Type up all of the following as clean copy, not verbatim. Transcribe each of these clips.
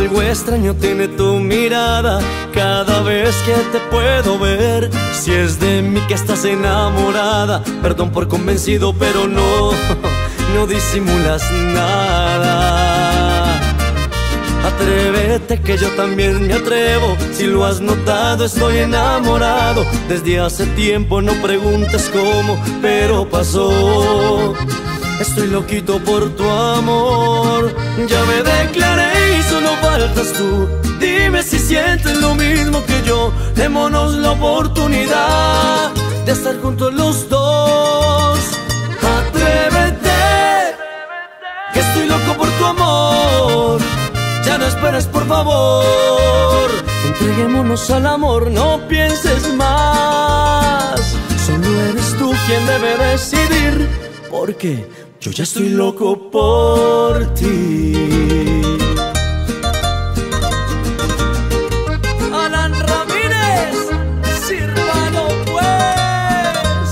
Algo extraño tiene tu mirada cada vez que te puedo ver. Si es de mí que estás enamorada, perdón por convencido, pero no, no disimulas nada. Atrévete que yo también me atrevo. Si lo has notado, estoy enamorado desde hace tiempo. No preguntes cómo, pero pasó. Estoy loquito por tu amor. Ya me declaré y solo faltas tú. Dime si sientes lo mismo que yo. Démonos la oportunidad de estar juntos los dos. Atrévete, que estoy loco por tu amor. Ya no esperes, por favor. Entreguémonos al amor, no pienses más. Solo eres tú quien debe decidir, porque yo ya estoy loco por ti. Alan Ramírez, sírvalo pues.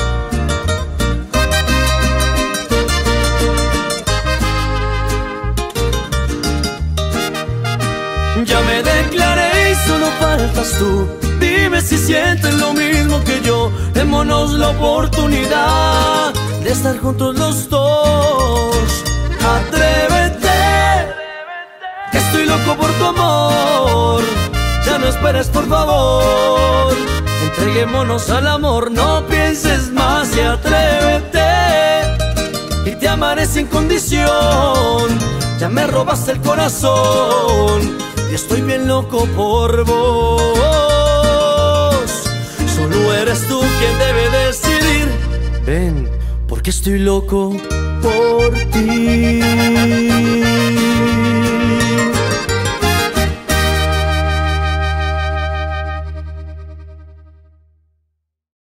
Ya me declaré y solo faltas tú. Dime si sientes lo mismo que yo. Démonos la oportunidad de estar juntos los dos. Atrévete, que estoy loco por tu amor. Ya no esperes, por favor. Entreguémonos al amor, no pienses más y atrévete. Y te amaré sin condición. Ya me robaste el corazón y estoy bien loco por vos. Solo eres tú quien debe decidir. Ven, porque estoy loco por ti.